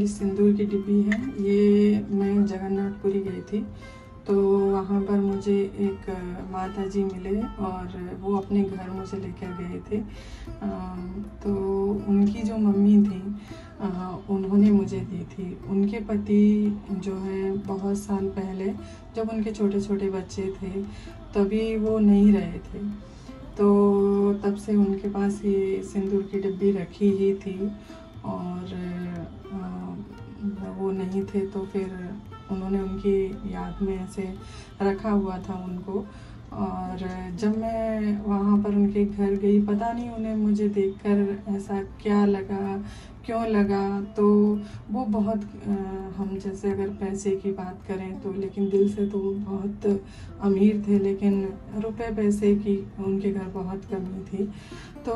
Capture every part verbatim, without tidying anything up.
वाली सिंदूर की डिब्बी है। ये मैं जगन्नाथपुरी गई थी तो वहाँ पर मुझे एक माता जी मिले और वो अपने घर मुझे लेकर गए थे। तो उनकी जो मम्मी थी उन्होंने मुझे दी थी। उनके पति जो है बहुत साल पहले जब उनके छोटे छोटे बच्चे थे तभी वो नहीं रहे थे, तो तब से उनके पास ये सिंदूर की डिब्बी रखी ही थी और वो नहीं थे तो फिर उन्होंने उनकी याद में ऐसे रखा हुआ था उनको। और जब मैं वहाँ पर उनके घर गई, पता नहीं उन्हें मुझे देखकर ऐसा क्या लगा, क्यों लगा, तो वो बहुत हम जैसे अगर पैसे की बात करें तो, लेकिन दिल से तो वो बहुत अमीर थे, लेकिन रुपए पैसे की उनके घर बहुत कमी थी। तो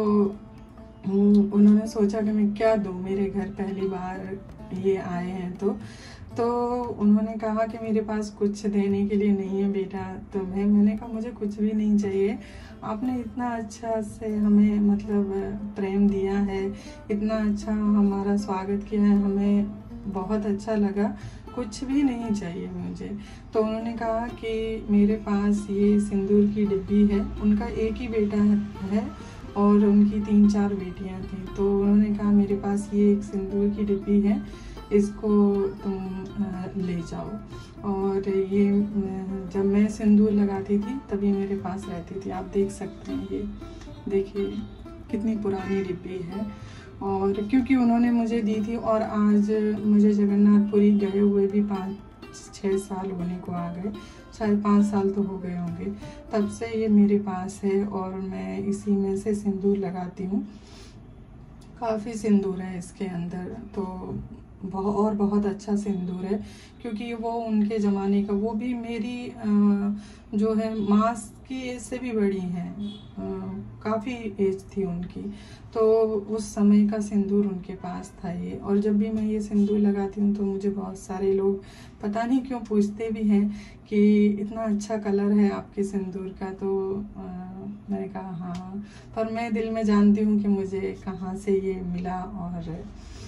उन्होंने सोचा कि मैं क्या दूँ, मेरे घर पहली बार ये आए हैं तो तो उन्होंने कहा कि मेरे पास कुछ देने के लिए नहीं है बेटा तुम्हें। मैंने कहा मुझे कुछ भी नहीं चाहिए, आपने इतना अच्छा से हमें मतलब प्रेम दिया है, इतना अच्छा हमारा स्वागत किया है, हमें बहुत अच्छा लगा, कुछ भी नहीं चाहिए मुझे। तो उन्होंने कहा कि मेरे पास ये सिंदूर की डिब्बी है। उनका एक ही बेटा है और उनकी तीन चार बेटियां थी। तो उन्होंने कहा मेरे पास ये एक सिंदूर की डिब्बी है, इसको तुम ले जाओ। और ये जब मैं सिंदूर लगाती थी तभी मेरे पास रहती थी। आप देख सकते हैं, ये देखिए कितनी पुरानी डिब्बी है। और क्योंकि उन्होंने मुझे दी थी और आज मुझे जगन्नाथपुरी गए हुए भी पाँच छः साल होने को आ गए, शायद पाँच साल तो हो गए होंगे, तब से ये मेरे पास है और मैं इसी में से सिंदूर लगाती हूँ। काफ़ी सिंदूर है इसके अंदर, तो बहुत और बहुत अच्छा सिंदूर है क्योंकि वो उनके ज़माने का, वो भी मेरी जो है माँ की एज से भी बड़ी हैं, काफ़ी एज थी उनकी, तो उस समय का सिंदूर उनके पास था ये। और जब भी मैं ये सिंदूर लगाती हूँ तो मुझे बहुत सारे लोग पता नहीं क्यों पूछते भी हैं कि इतना अच्छा कलर है आपके सिंदूर का। तो आ, मैंने कहा हाँ, पर मैं दिल में जानती हूँ कि मुझे कहाँ से ये मिला और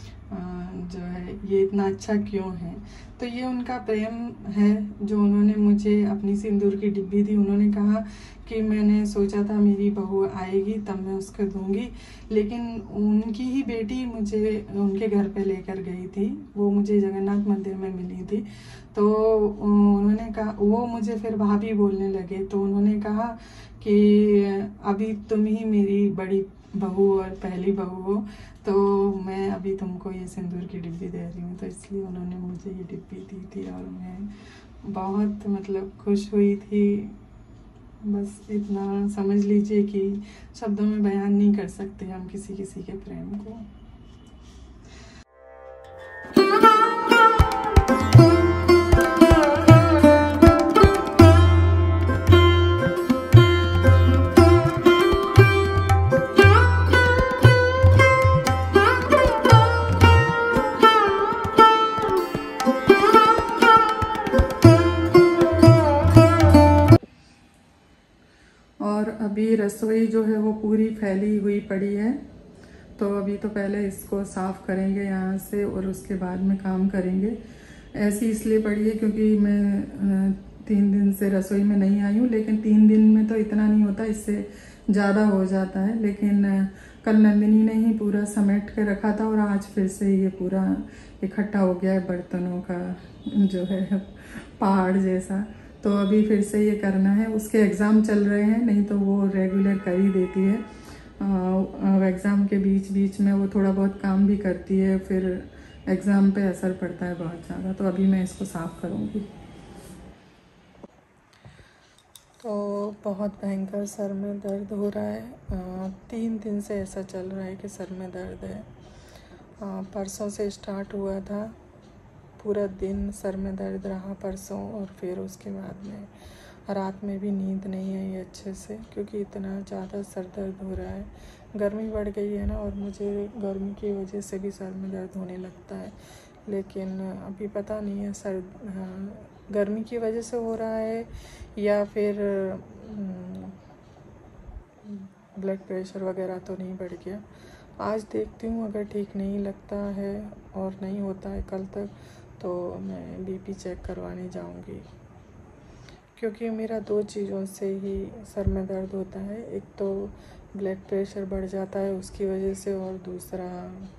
जो है ये इतना अच्छा क्यों है। तो ये उनका प्रेम है जो उन्होंने मुझे अपनी सिंदूर की डिब्बी दी। उन्होंने कहा कि मैंने सोचा था मेरी बहू आएगी तब मैं उसको दूंगी, लेकिन उनकी ही बेटी मुझे उनके घर पे लेकर गई थी, वो मुझे जगन्नाथ मंदिर में मिली थी। तो उन्होंने कहा, वो मुझे फिर भाभी बोलने लगे, तो उन्होंने कहा कि अभी तुम ही मेरी बड़ी बहू और पहली बहू हो, तो मैं अभी तुमको ये सिंदूर की डिब्बी दे रही हूँ। तो इसलिए उन्होंने मुझे ये डिब्बी दी थी और मैं बहुत मतलब खुश हुई थी। बस इतना समझ लीजिए कि शब्दों में बयान नहीं कर सकते हम किसी किसी के प्रेम को। और अभी रसोई जो है वो पूरी फैली हुई पड़ी है, तो अभी तो पहले इसको साफ़ करेंगे यहाँ से और उसके बाद में काम करेंगे। ऐसी इसलिए पड़ी है क्योंकि मैं तीन दिन से रसोई में नहीं आई हूँ, लेकिन तीन दिन में तो इतना नहीं होता, इससे ज़्यादा हो जाता है। लेकिन कल नंदिनी ने ही पूरा समेट के रखा था और आज फिर से ये पूरा इकट्ठा हो गया है बर्तनों का जो है पहाड़ जैसा। तो अभी फिर से ये करना है। उसके एग्ज़ाम चल रहे हैं, नहीं तो वो रेगुलर कर ही देती है। एग्ज़ाम के बीच बीच में वो थोड़ा बहुत काम भी करती है, फिर एग्ज़ाम पे असर पड़ता है बहुत ज़्यादा। तो अभी मैं इसको साफ़ करूँगी। तो बहुत भयंकर सर में दर्द हो रहा है, आ, तीन दिन से ऐसा चल रहा है कि सर में दर्द है। आ, परसों से स्टार्ट हुआ था, पूरा दिन सर में दर्द रहा परसों, और फिर उसके बाद में रात में भी नींद नहीं आई अच्छे से क्योंकि इतना ज़्यादा सर दर्द हो रहा है। गर्मी बढ़ गई है ना, और मुझे गर्मी की वजह से भी सर में दर्द होने लगता है, लेकिन अभी पता नहीं है सर गर्मी की वजह से हो रहा है या फिर ब्लड प्रेशर वगैरह तो नहीं बढ़ गया। आज देखती हूँ, अगर ठीक नहीं लगता है और नहीं होता है कल तक तो मैं बीपी चेक करवाने जाऊँगी, क्योंकि मेरा दो चीज़ों से ही सर में दर्द होता है। एक तो ब्लड प्रेशर बढ़ जाता है उसकी वजह से, और दूसरा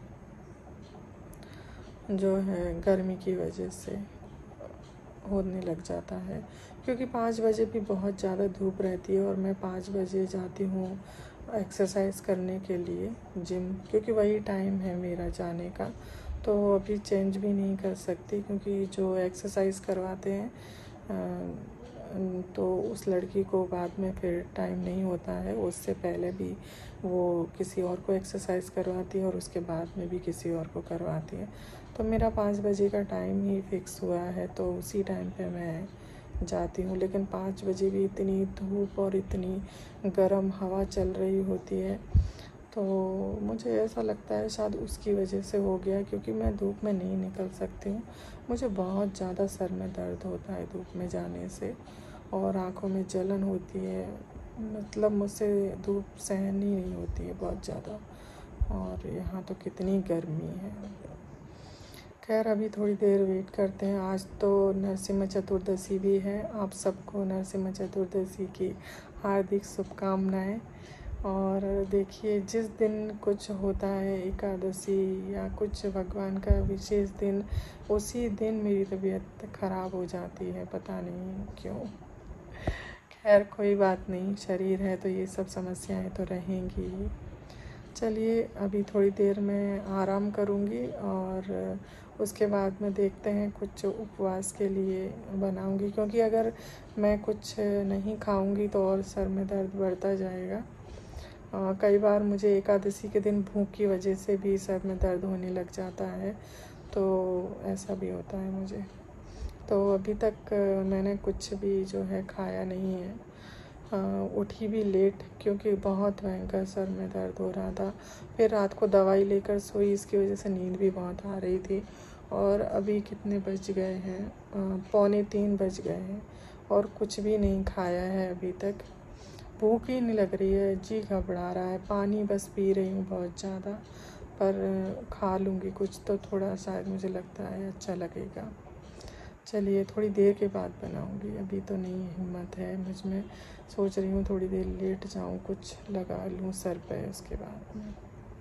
जो है गर्मी की वजह से होने लग जाता है, क्योंकि पाँच बजे भी बहुत ज़्यादा धूप रहती है और मैं पाँच बजे जाती हूँ एक्सरसाइज करने के लिए जिम, क्योंकि वही टाइम है मेरा जाने का। तो अभी चेंज भी नहीं कर सकती, क्योंकि जो एक्सरसाइज करवाते हैं तो उस लड़की को बाद में फिर टाइम नहीं होता है, उससे पहले भी वो किसी और को एक्सरसाइज करवाती है और उसके बाद में भी किसी और को करवाती है। तो मेरा पाँच बजे का टाइम ही फिक्स हुआ है, तो उसी टाइम पे मैं जाती हूँ। लेकिन पाँच बजे भी इतनी धूप और इतनी गर्म हवा चल रही होती है, तो मुझे ऐसा लगता है शायद उसकी वजह से हो गया, क्योंकि मैं धूप में नहीं निकल सकती हूँ। मुझे बहुत ज़्यादा सर में दर्द होता है धूप में जाने से, और आँखों में जलन होती है, मतलब मुझसे धूप सहन ही नहीं होती है बहुत ज़्यादा। और यहाँ तो कितनी गर्मी है। खैर अभी थोड़ी देर वेट करते हैं। आज तो नरसिम्हा चतुर्दशी भी है। आप सबको नरसिम्हा चतुर्दशी की हार्दिक शुभकामनाएं। और देखिए, जिस दिन कुछ होता है एकादशी या कुछ भगवान का विशेष दिन, उसी दिन मेरी तबीयत ख़राब हो जाती है, पता नहीं क्यों। खैर कोई बात नहीं, शरीर है तो ये सब समस्याएं तो रहेंगी। चलिए अभी थोड़ी देर में आराम करूँगी और उसके बाद में देखते हैं कुछ उपवास के लिए बनाऊँगी, क्योंकि अगर मैं कुछ नहीं खाऊँगी तो और सर में दर्द बढ़ता जाएगा। आ, कई बार मुझे एकादशी के दिन भूख की वजह से भी सर में दर्द होने लग जाता है, तो ऐसा भी होता है मुझे। तो अभी तक मैंने कुछ भी जो है खाया नहीं है। आ, उठी भी लेट, क्योंकि बहुत भयंकर सर में दर्द हो रहा था। फिर रात को दवाई लेकर सोई, इसकी वजह से नींद भी बहुत आ रही थी। और अभी कितने बज गए हैं, पौने तीन बज गए हैं और कुछ भी नहीं खाया है अभी तक। भूख ही नहीं लग रही है, जी घबरा रहा है। पानी बस पी रही हूँ बहुत ज़्यादा, पर खा लूँगी कुछ तो थोड़ा शायद मुझे लगता है अच्छा लगेगा। चलिए थोड़ी देर के बाद बनाऊँगी, अभी तो नहीं हिम्मत है मुझ में। सोच रही हूँ थोड़ी देर लेट जाऊँ, कुछ लगा लूँ सर पे, उसके बाद में।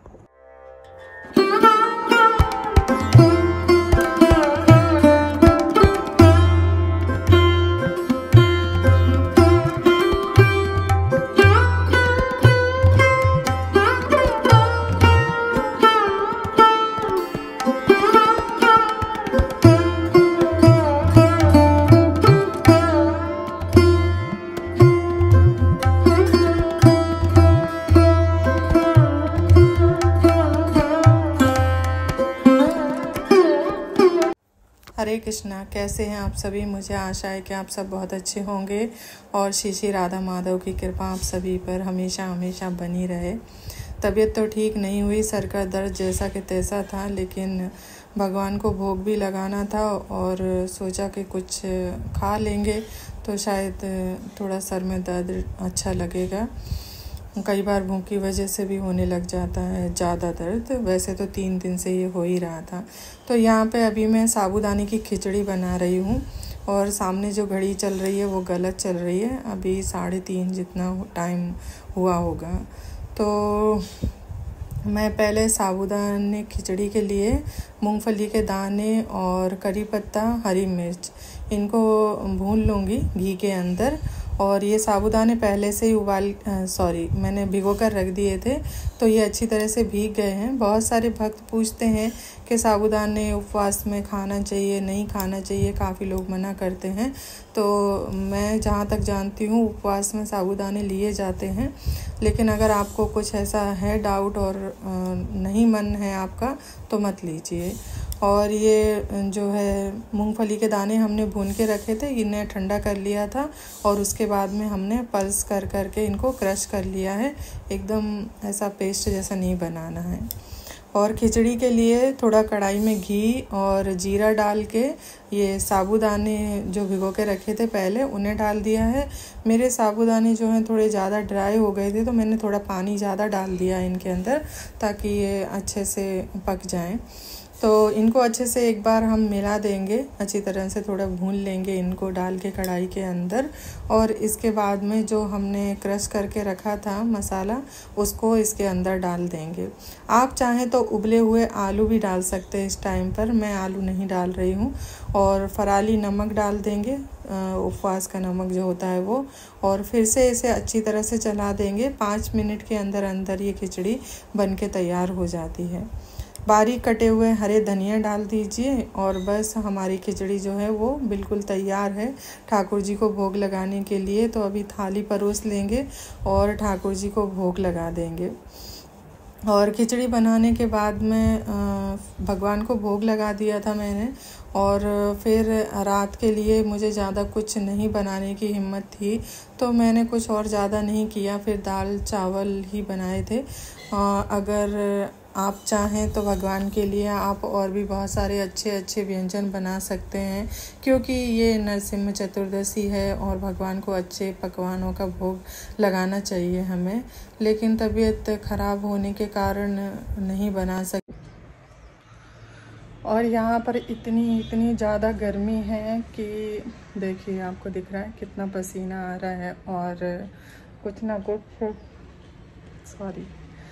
हरे कृष्णा, कैसे हैं आप सभी? मुझे आशा है कि आप सब बहुत अच्छे होंगे और श्री श्री राधा माधव की कृपा आप सभी पर हमेशा हमेशा बनी रहे। तबीयत तो ठीक नहीं हुई, सर का दर्द जैसा कि तैसा था, लेकिन भगवान को भोग भी लगाना था और सोचा कि कुछ खा लेंगे तो शायद थोड़ा सर में दर्द अच्छा लगेगा। कई बार भूख की वजह से भी होने लग जाता है ज़्यादा दर्द, वैसे तो तीन दिन से ये हो ही रहा था। तो यहाँ पे अभी मैं साबूदाने की खिचड़ी बना रही हूँ और सामने जो घड़ी चल रही है वो गलत चल रही है। अभी साढ़े तीन जितना टाइम हुआ होगा। तो मैं पहले साबूदाने खिचड़ी के लिए मूंगफली के दाने और करी पत्ता, हरी मिर्च, इनको भून लूँगी घी के अंदर। और ये साबूदाने पहले से ही उबाल सॉरी मैंने भिगो कर रख दिए थे, तो ये अच्छी तरह से भीग गए हैं। बहुत सारे भक्त पूछते हैं कि साबूदाने उपवास में खाना चाहिए नहीं खाना चाहिए, काफ़ी लोग मना करते हैं। तो मैं जहाँ तक जानती हूँ उपवास में साबूदाने लिए जाते हैं, लेकिन अगर आपको कुछ ऐसा है डाउट और नहीं मन है आपका तो मत लीजिए। और ये जो है मूंगफली के दाने हमने भून के रखे थे, इन्हें ठंडा कर लिया था और उसके बाद में हमने पल्स कर कर के इनको क्रश कर लिया है। एकदम ऐसा पेस्ट जैसा नहीं बनाना है। और खिचड़ी के लिए थोड़ा कढ़ाई में घी और जीरा डाल के ये साबूदाने जो भिगो के रखे थे पहले उन्हें डाल दिया है। मेरे साबूदाने जो हैं थोड़े ज़्यादा ड्राई हो गए थे तो मैंने थोड़ा पानी ज़्यादा डाल दिया इनके अंदर ताकि ये अच्छे से पक जाएं। तो इनको अच्छे से एक बार हम मिला देंगे, अच्छी तरह से थोड़ा भून लेंगे इनको डाल के कढ़ाई के अंदर। और इसके बाद में जो हमने क्रश करके रखा था मसाला उसको इसके अंदर डाल देंगे। आप चाहें तो उबले हुए आलू भी डाल सकते हैं इस टाइम पर, मैं आलू नहीं डाल रही हूँ। और फराली नमक डाल देंगे, उपवास का नमक जो होता है वो। और फिर से इसे अच्छी तरह से चला देंगे। पाँच मिनट के अंदर अंदर ये खिचड़ी बन के तैयार हो जाती है। बारीक कटे हुए हरे धनिया डाल दीजिए और बस हमारी खिचड़ी जो है वो बिल्कुल तैयार है ठाकुर जी को भोग लगाने के लिए। तो अभी थाली परोस लेंगे और ठाकुर जी को भोग लगा देंगे। और खिचड़ी बनाने के बाद में भगवान को भोग लगा दिया था मैंने। और फिर रात के लिए मुझे ज़्यादा कुछ नहीं बनाने की हिम्मत थी तो मैंने कुछ और ज़्यादा नहीं किया, फिर दाल चावल ही बनाए थे। अगर आप चाहें तो भगवान के लिए आप और भी बहुत सारे अच्छे अच्छे व्यंजन बना सकते हैं, क्योंकि ये नरसिम्हा चतुर्दशी है और भगवान को अच्छे पकवानों का भोग लगाना चाहिए हमें। लेकिन तबीयत ख़राब होने के कारण नहीं बना सक। और यहाँ पर इतनी इतनी ज़्यादा गर्मी है कि देखिए आपको दिख रहा है कितना पसीना आ रहा है। और कुछ ना कुछ सॉरी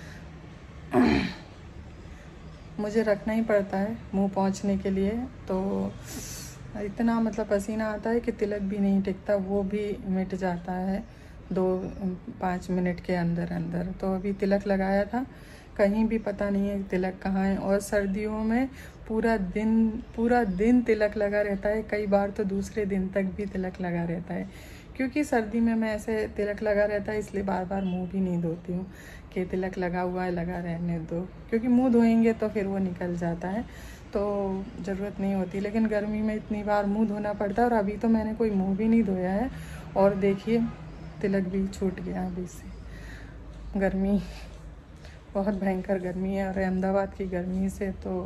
मुझे रखना ही पड़ता है मुंह पोंछने के लिए। तो इतना मतलब पसीना आता है कि तिलक भी नहीं टिकता, वो भी मिट जाता है दो पाँच मिनट के अंदर अंदर। तो अभी तिलक लगाया था, कहीं भी पता नहीं है तिलक कहाँ है। और सर्दियों में पूरा दिन पूरा दिन तिलक लगा रहता है, कई बार तो दूसरे दिन तक भी तिलक लगा रहता है। क्योंकि सर्दी में मैं ऐसे तिलक लगा रहता है इसलिए बार बार मुंह भी नहीं धोती हूँ कि तिलक लगा हुआ है लगा रहने दो, क्योंकि मुंह धोएंगे तो फिर वो निकल जाता है तो ज़रूरत नहीं होती। लेकिन गर्मी में इतनी बार मुंह धोना पड़ता है और अभी तो मैंने कोई मुंह भी नहीं धोया है। और देखिए तिलक भी छूट गया अभी से। गर्मी बहुत भयंकर गर्मी है और अहमदाबाद की गर्मी से तो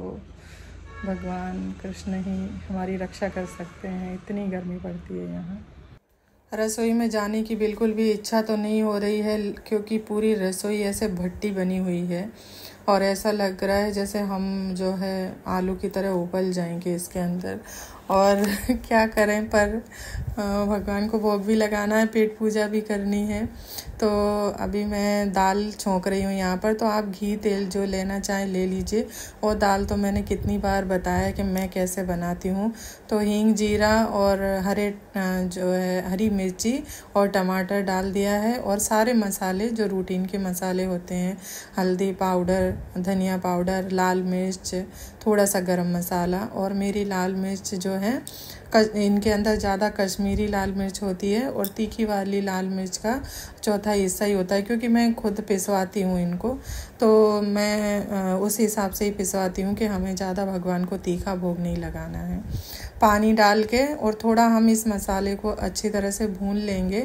भगवान कृष्ण ही हमारी रक्षा कर सकते हैं, इतनी गर्मी पड़ती है यहाँ। रसोई में जाने की बिल्कुल भी इच्छा तो नहीं हो रही है, क्योंकि पूरी रसोई ऐसे भट्टी बनी हुई है और ऐसा लग रहा है जैसे हम जो है आलू की तरह उबल जाएंगे इसके अंदर। और क्या करें, पर भगवान को भोग भी लगाना है, पेट पूजा भी करनी है। तो अभी मैं दाल छौंक रही हूँ यहाँ पर। तो आप घी तेल जो लेना चाहें ले लीजिए। और दाल तो मैंने कितनी बार बताया कि मैं कैसे बनाती हूँ। तो हींग जीरा और हरे जो है हरी मिर्ची और टमाटर डाल दिया है। और सारे मसाले जो रूटीन के मसाले होते हैं, हल्दी पाउडर, धनिया पाउडर, लाल मिर्च, थोड़ा सा गरम मसाला। और मेरी लाल मिर्च जो है इनके अंदर ज़्यादा कश्मीरी लाल मिर्च होती है और तीखी वाली लाल मिर्च का चौथा हिस्सा ही होता है, क्योंकि मैं खुद पिसवाती हूँ इनको। तो मैं उस हिसाब से ही पिसवाती हूँ कि हमें ज़्यादा भगवान को तीखा भोग नहीं लगाना है। पानी डाल के और थोड़ा हम इस मसाले को अच्छी तरह से भून लेंगे।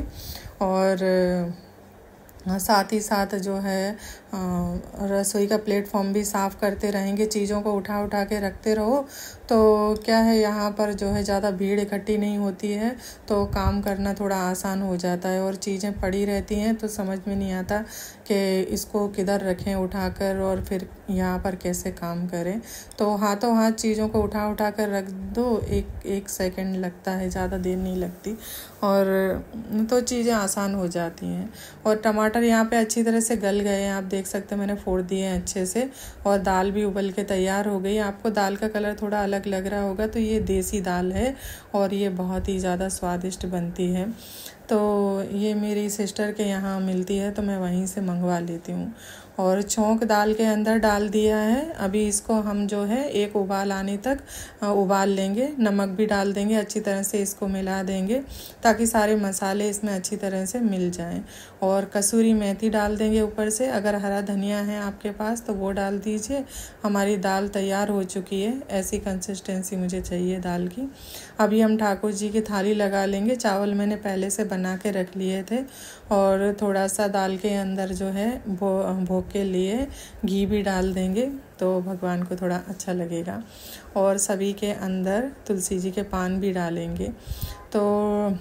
और साथ ही साथ जो है रसोई का प्लेटफॉर्म भी साफ़ करते रहेंगे, चीज़ों को उठा उठा के रखते रहो। तो क्या है यहाँ पर जो है ज़्यादा भीड़ इकट्ठी नहीं होती है तो काम करना थोड़ा आसान हो जाता है। और चीज़ें पड़ी रहती हैं तो समझ में नहीं आता कि इसको किधर रखें उठाकर और फिर यहाँ पर कैसे काम करें। तो हाथों हाथ चीज़ों को उठा उठा कर रख दो, एक एक सेकंड लगता है, ज़्यादा देर नहीं लगती और तो चीज़ें आसान हो जाती हैं। और टमाटर यहाँ पे अच्छी तरह से गल गए हैं, आप देख सकते हैं मैंने फोड़ दिए हैं अच्छे से। और दाल भी उबल के तैयार हो गई। आपको दाल का कलर थोड़ा अलग लग रहा होगा तो ये देसी दाल है और ये बहुत ही ज़्यादा स्वादिष्ट बनती है। तो ये मेरी सिस्टर के यहाँ मिलती है तो मैं वहीं से मंगवा लेती हूँ। और छौंक दाल के अंदर डाल दिया है। अभी इसको हम जो है एक उबाल आने तक उबाल लेंगे, नमक भी डाल देंगे, अच्छी तरह से इसको मिला देंगे ताकि सारे मसाले इसमें अच्छी तरह से मिल जाएं। और कसूरी मेथी डाल देंगे ऊपर से, अगर हरा धनिया है आपके पास तो वो डाल दीजिए। हमारी दाल तैयार हो चुकी है, ऐसी कंसिस्टेंसी मुझे चाहिए दाल की। अभी हम ठाकुर जी की थाली लगा लेंगे। चावल मैंने पहले से बना के रख लिए थे और थोड़ा सा दाल के अंदर जो है भो भोग के लिए घी भी डाल देंगे तो भगवान को थोड़ा अच्छा लगेगा। और सभी के अंदर तुलसी जी के पान भी डालेंगे। तो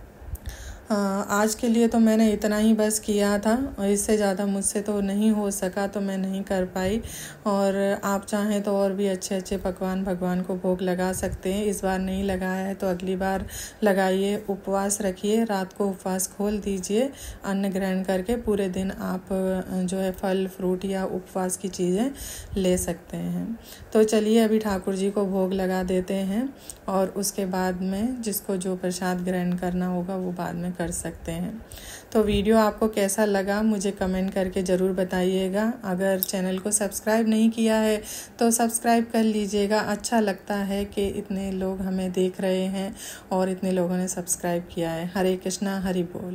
आज के लिए तो मैंने इतना ही बस किया था और इससे ज़्यादा मुझसे तो नहीं हो सका, तो मैं नहीं कर पाई। और आप चाहें तो और भी अच्छे अच्छे पकवान भगवान को भोग लगा सकते हैं। इस बार नहीं लगाया है तो अगली बार लगाइए। उपवास रखिए, रात को उपवास खोल दीजिए, अन्न ग्रहण करके पूरे दिन आप जो है फल फ्रूट या उपवास की चीज़ें ले सकते हैं। तो चलिए अभी ठाकुर जी को भोग लगा देते हैं और उसके बाद में जिसको जो प्रसाद ग्रहण करना होगा वो बाद में कर सकते हैं। तो वीडियो आपको कैसा लगा मुझे कमेंट करके ज़रूर बताइएगा। अगर चैनल को सब्सक्राइब नहीं किया है तो सब्सक्राइब कर लीजिएगा। अच्छा लगता है कि इतने लोग हमें देख रहे हैं और इतने लोगों ने सब्सक्राइब किया है। हरे कृष्णा, हरि बोल।